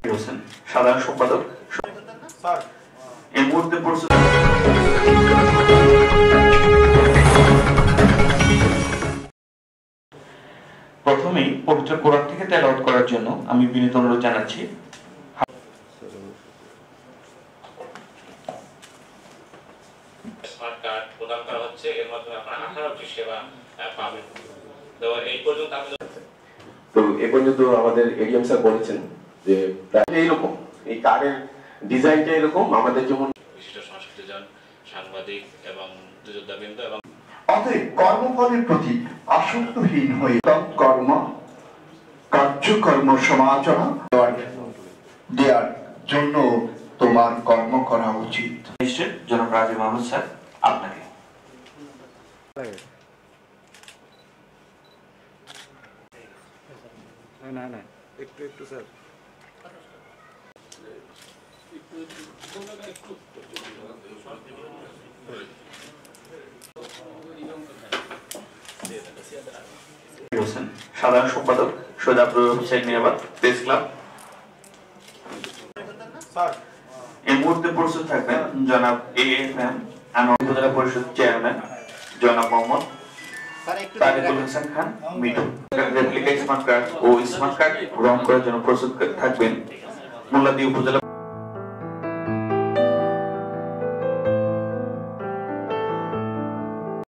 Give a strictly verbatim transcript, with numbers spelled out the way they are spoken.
হোসেন সাধারণ সম্পাদক এই মুহূর্তে প্রথমেই পবিত্র কোরআন থেকে তেলাওয়াত করার জন্য আমি বিনীত অনুরোধ জানাচ্ছি। স্মার্ট কার্ড প্রদান করা হচ্ছে, এর মাধ্যমে আপনারা আঠারোটি সেবা পাবেন। তো এই পর্যন্ত তো এ পর্যন্ত আমাদের এডিএম স্যার বলেছেন যে প্রায় এইরকম এই কার্ডের ডিজাইনটা এরকম আমাদের যেমন বিশিষ্ট সংস্কৃতিজন, সাংবাদিক এবং যোদ্ধাবৃন্দ এবং অতএব কর্মফলের প্রতি আসক্তহীন হয়ে কর্ম কার্যকর্ম সমাচরণ দেওয়ার জন্য তোমার কর্ম করা উচিত। জনাব রাজীব আহমদ স্যার আপনাকে না না একটু একটু স্যার হোসেন সাধারণ সম্পাদক সৈয়দ আব্দুল হুসাইন মিরাবাদ প্রেস ক্লাব। এই মুহূর্তে প্রস্তুত থাকবেন জনাব এএফএম আনোয়ার উপজেলা পরিষদ চেয়ারম্যান জনাব Mohammad Tariqul Hossain Khan Mithu. Replica smart card ও স্মার্ট কার্ড গ্রহণ করার জন্য প্রস্তুত থাকবেন মোল্লাদি উপজেলা